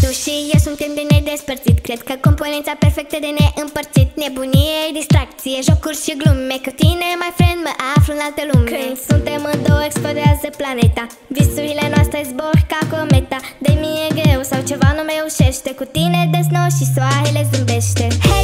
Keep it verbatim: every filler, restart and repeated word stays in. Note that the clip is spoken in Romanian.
Tu și eu suntem de nedespărțit. Cred că componența perfectă de neîmpărțit. Nebunie, distracție, jocuri și glume. Cu tine, my friend, mă aflu în altă lume. Când suntem în două, explodează planeta. Visurile noastre zbor ca cometa. De mie greu sau ceva nu mi reușește. Cu tine de snow și soarele zâmbește. Hey!